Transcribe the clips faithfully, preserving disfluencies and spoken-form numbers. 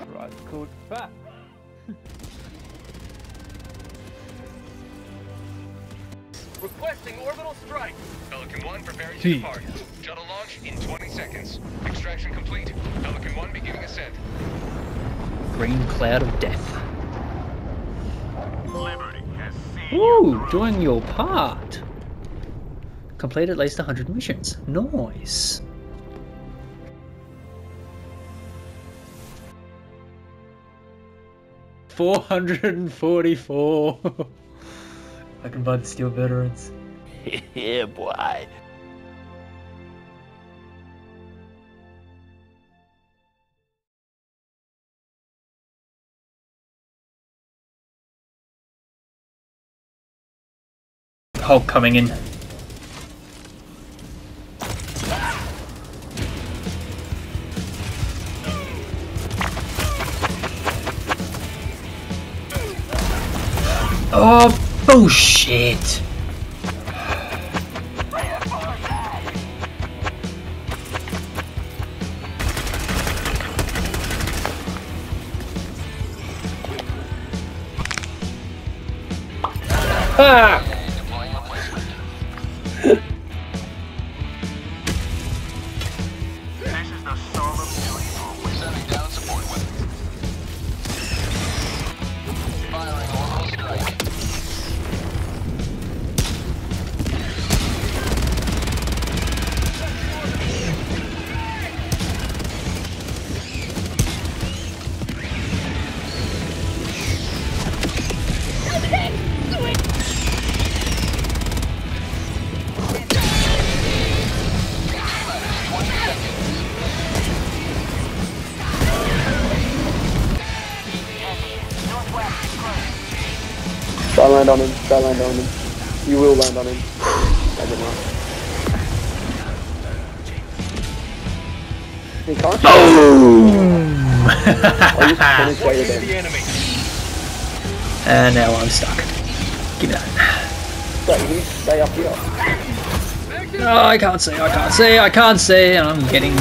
Right, called fat. Requesting orbital strike. Pelican one preparing to Gee. depart. Shuttle launch in twenty seconds. Extraction complete. Pelican one beginning ascent. Green cloud of death. Liberty has seen Ooh, doing your part. Complete at least one hundred missions. Nice. four hundred forty-four. I can buy the Steeled Veterans. Yeah, boy. Hulk coming in. Oh, bullshit! Ah! Try land on him, try land on him. You will land on him. I did not. He can't. Boom! The enemy. And now I'm stuck. Give me that. So you need to stay up here. Oh, I can't see, I can't see, I can't see, and I'm getting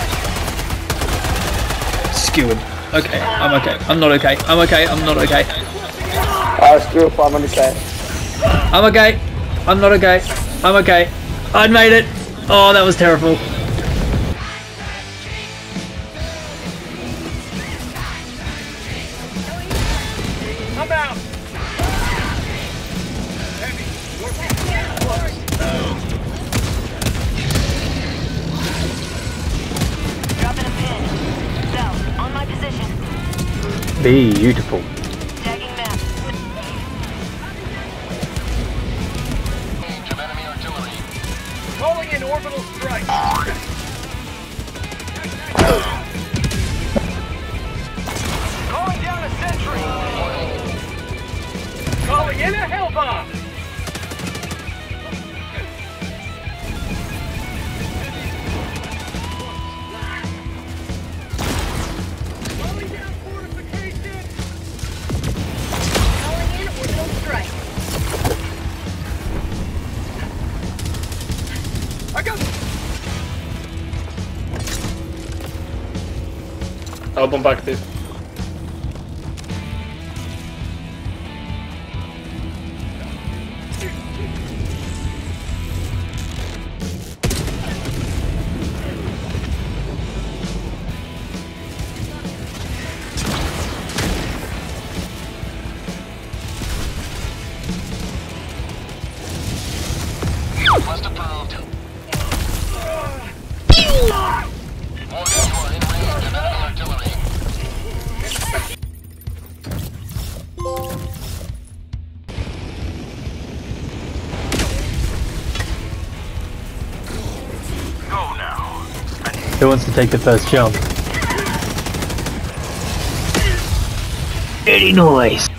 skewered. Okay, I'm okay. I'm not okay. I'm okay. I'm not okay. Uh, still five hundred K. I'm okay. I'm not okay. I'm okay. I made it. Oh, that was terrible. I'm out. Dropping a pin. Cell, on my position. Beautiful. Tagging map. Range of enemy artillery. Calling in orbital strike. Calling down a sentry. Calling in a hell bomb. Calling down fortification. Calling in orbital strike. I got. I'll bomb back this. Request approved. Warning, you are in range of enemy artillery. Go now. Who wants to take the first jump? Any noise.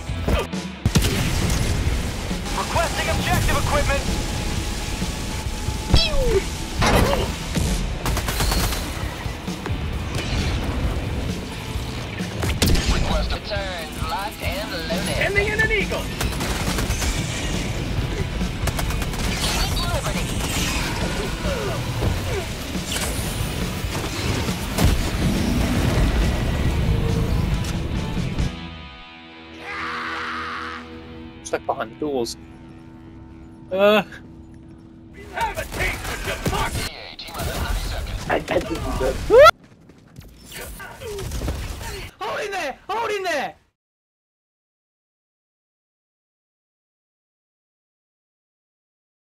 Requesting objective equipment. Request a turn, locked and loaded. Ending in an eagle. Liberty. stuck behind the doors. Uh. Have a taste of democracy. I, I think he's dead. Hold in there! Hold in there!